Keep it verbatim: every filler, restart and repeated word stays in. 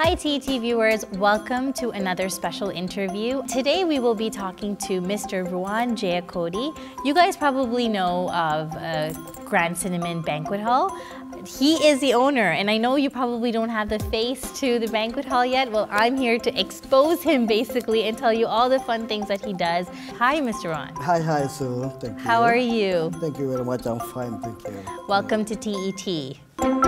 Hi T E T viewers, welcome to another special interview. Today we will be talking to Mister Ruwan Jayakody. You guys probably know of uh, Grand Cinnamon Banquet Hall. He is the owner, and I know you probably don't have the face to the banquet hall yet. Well, I'm here to expose him basically and tell you all the fun things that he does. Hi, Mister Ruwan. Hi, hi, Sue. Thank you. How are you? Thank you very much. I'm fine, thank you. Welcome to T E T.